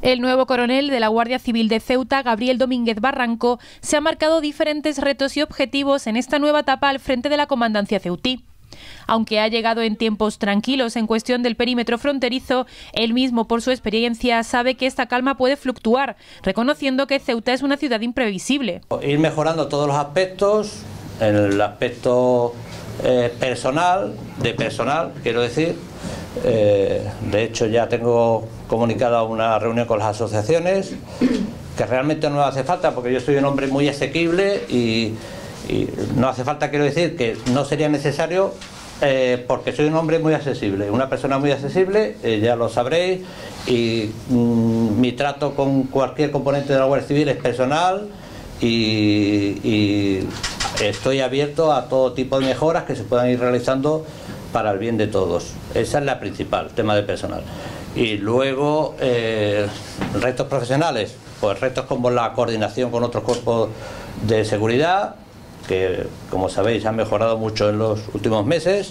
El nuevo coronel de la Guardia Civil de Ceuta, Gabriel Domínguez Barranco, se ha marcado diferentes retos y objetivos en esta nueva etapa al frente de la comandancia ceutí. Aunque ha llegado en tiempos tranquilos en cuestión del perímetro fronterizo, él mismo, por su experiencia, sabe que esta calma puede fluctuar, reconociendo que Ceuta es una ciudad imprevisible. Ir mejorando todos los aspectos, en el aspecto personal, quiero decir. De hecho, ya tengo comunicada una reunión con las asociaciones, que realmente no hace falta, porque yo soy un hombre muy asequible y no hace falta, quiero decir, que no sería necesario, porque soy un hombre muy accesible, una persona muy accesible, ya lo sabréis, y mi trato con cualquier componente de la Guardia Civil es personal y estoy abierto a todo tipo de mejoras que se puedan ir realizando para el bien de todos. Esa es la principal, el tema de personal. Y luego, retos profesionales, pues retos como la coordinación con otros cuerpos de seguridad, que como sabéis han mejorado mucho en los últimos meses,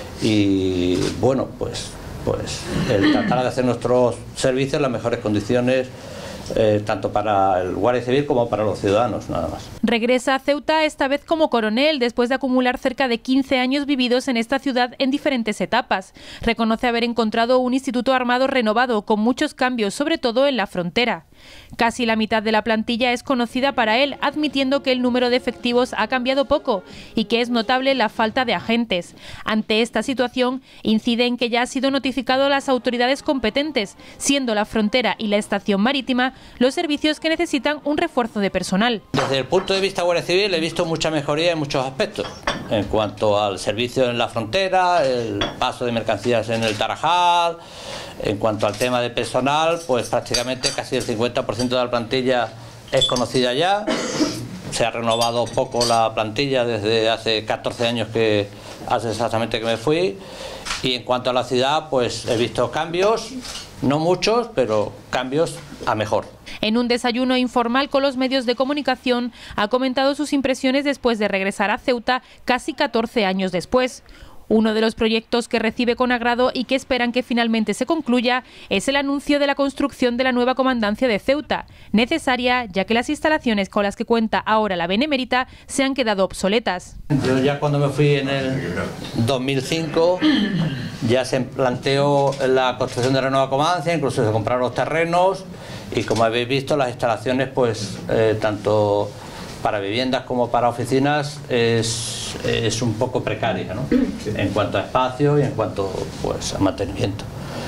y bueno, pues el tratar de hacer nuestros servicios en las mejores condiciones, tanto para el Guardia Civil como para los ciudadanos, nada más. Regresa a Ceuta esta vez como coronel, después de acumular cerca de 15 años vividos en esta ciudad en diferentes etapas. Reconoce haber encontrado un instituto armado renovado, con muchos cambios, sobre todo en la frontera. Casi la mitad de la plantilla es conocida para él, admitiendo que el número de efectivos ha cambiado poco y que es notable la falta de agentes. Ante esta situación, incide en que ya ha sido notificado a las autoridades competentes, siendo la frontera y la estación marítima los servicios que necesitan un refuerzo de personal. Desde el punto de vista Guardia Civil he visto mucha mejoría en muchos aspectos, en cuanto al servicio en la frontera, el paso de mercancías en el Tarajal. En cuanto al tema de personal, pues prácticamente casi el 50% de la plantilla es conocida ya. Se ha renovado poco la plantilla desde hace 14 años, que hace exactamente que me fui. Y en cuanto a la ciudad, pues he visto cambios, no muchos, pero cambios a mejor. En un desayuno informal con los medios de comunicación, ha comentado sus impresiones después de regresar a Ceuta casi 14 años después. Uno de los proyectos que recibe con agrado y que esperan que finalmente se concluya es el anuncio de la construcción de la nueva comandancia de Ceuta, necesaria ya que las instalaciones con las que cuenta ahora la Benemérita se han quedado obsoletas. Yo ya cuando me fui en el 2005 ya se planteó la construcción de la nueva comandancia, incluso se compraron los terrenos y, como habéis visto, las instalaciones, pues tanto para viviendas como para oficinas es un poco precaria, ¿no? En cuanto a espacio y en cuanto, pues, a mantenimiento.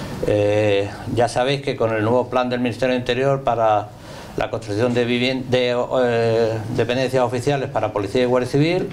Ya sabéis que con el nuevo plan del Ministerio del Interior para la construcción de dependencias oficiales para Policía y Guardia Civil,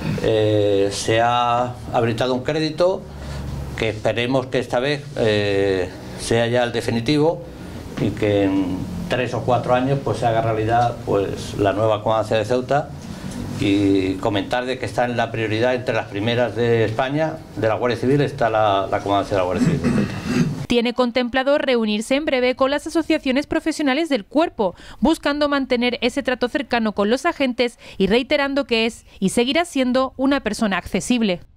se ha habilitado un crédito que esperemos que esta vez sea ya el definitivo y que en 3 o 4 años pues se haga realidad pues la nueva comandancia de Ceuta, y comentar de que está en la prioridad, entre las primeras de España, de la Guardia Civil, está la comandancia de la Guardia Civil de Ceuta. Tiene contemplado reunirse en breve con las asociaciones profesionales del cuerpo, buscando mantener ese trato cercano con los agentes y reiterando que es y seguirá siendo una persona accesible.